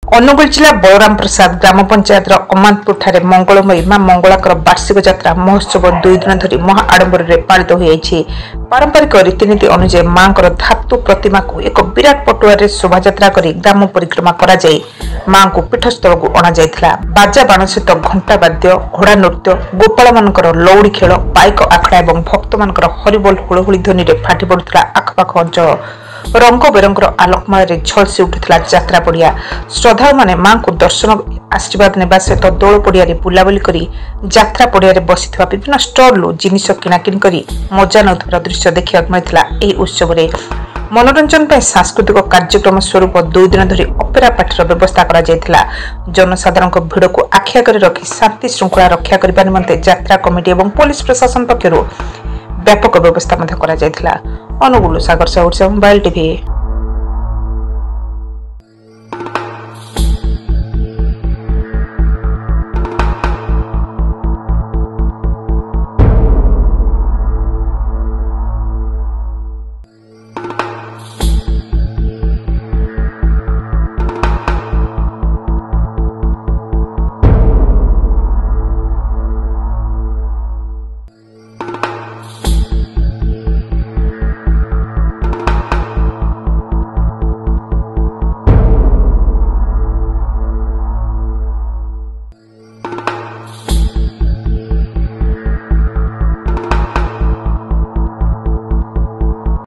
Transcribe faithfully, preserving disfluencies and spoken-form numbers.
ଅନୁଗୁଳ ଜିଲ୍ଲା ବଳରାମ ପ୍ରସାଦ ଗ୍ରାମ ପଞ୍ଚାୟତର ଅମାନ୍ତପୁର ଠାରେ ମଙ୍ଗଳମୟୀ ମା ମଙ୍ଗଳାଙ୍କର ବାର୍ଷିକ ଯାତ୍ରା ମହୋତ୍ସବ ଦୁଇ ଦିନ ଧରି ମହା ଆଡମ୍ବରରେ ପାଳିତ ହୋଇଯାଇଛି। ପାରମ୍ପରିକ ରୀତିନୀତି ଅନୁଯାୟୀ ମାଙ୍କର ଧାତୁ ପ୍ରତିମାକୁ ଏକ ବିରାଟ ପଟୁଆରରେ ଶୋଭାଯାତ୍ରା କରି ଗ୍ରାମ ପରିକ୍ରମା କରାଯାଇ ମାଙ୍କୁ ପୀଠସ୍ଥଳକୁ ଅଣାଯାଇଥିଲା। ବାଜା ବାଣ ସହିତ ଘଣ୍ଟା ବାଦ୍ୟ, ଘୋଡ଼ା ନୃତ୍ୟ, ଗୋପାଳମାନଙ୍କର ଲଉଡ଼ି ଖେଳ, ପାଇକ ଆଖଡ଼ା ଏବଂ ଭକ୍ତମାନଙ୍କର ହରିବୋଲ ହୁଳହୁଳି ଧ୍ୱନିରେ ଫାଟି ପଡୁଥିଲା ଆଖପାଖ ଅଞ୍ଚଳ। ରଙ୍ଗ ବେରଙ୍ଗର ଆଲୋକମାଳରେ ଝଲସି ଉଠୁଥିଲା ଯାତ୍ରା ପଡ଼ିଆ। ଶ୍ରଦ୍ଧାଳୁମାନେ ମାଙ୍କୁ ଦର୍ଶନ ଆଶୀର୍ବାଦ ନେବା ସହିତ ଦୋଳ ପଡ଼ିଆରେ ବୁଲାବୁଲି କରି ଯାତ୍ରା ପଡ଼ିଆରେ ବସିଥିବା ବିଭିନ୍ନ ଷ୍ଟଲରୁ ଜିନିଷ କିଣାକିଣି କରି ମଜା ନେଉଥିବାର ଦୃଶ୍ୟ ଦେଖିବାକୁ ମିଳିଥିଲା। ଏହି ଉତ୍ସବରେ ମନୋରଞ୍ଜନ ପାଇଁ ସାଂସ୍କୃତିକ କାର୍ଯ୍ୟକ୍ରମ ସ୍ୱରୂପ ଦୁଇ ଦିନ ଧରି ଅପେରା ପାର୍ଟିର ବ୍ୟବସ୍ଥା କରାଯାଇଥିଲା। ଜନସାଧାରଣଙ୍କ ଭିଡ଼କୁ ଆଖି ଆଗରେ ରଖି ଶାନ୍ତି ଶୃଙ୍ଖଳା ରକ୍ଷା କରିବା ନିମନ୍ତେ ଯାତ୍ରା କମିଟି ଏବଂ ପୋଲିସ ପ୍ରଶାସନ ପକ୍ଷରୁ ବ୍ୟାପକ ବ୍ୟବସ୍ଥା ମଧ୍ୟ କରାଯାଇଥିଲା। Angul Sagar Sahu, Odisha mobile TV.